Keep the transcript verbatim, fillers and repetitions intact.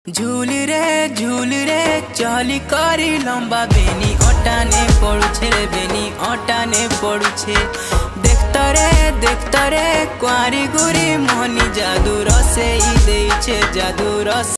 झूल रे झूल रे चली करी लंबा बेनी अटाने पड़ुछे रे बेनी अटाने पड़ुछे देखता रे देखता रे कुआरी गुरी मोहनी जादू रसे ई देइछे जादू रस।